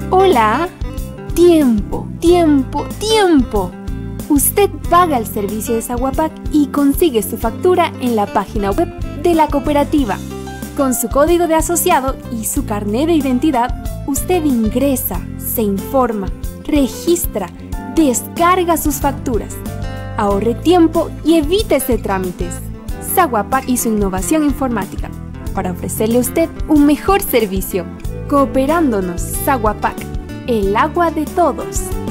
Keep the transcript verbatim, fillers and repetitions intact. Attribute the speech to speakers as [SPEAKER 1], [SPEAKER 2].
[SPEAKER 1] Hola. Tiempo, tiempo, tiempo. Usted paga el servicio de Saguapac y consigue su factura en la página web de la cooperativa. Con su código de asociado y su carnet de identidad, usted ingresa, se informa, registra, descarga sus facturas. Ahorre tiempo y evítese trámites. Saguapac y su innovación informática, para ofrecerle a usted un mejor servicio. Cooperándonos, Saguapac, el agua de todos.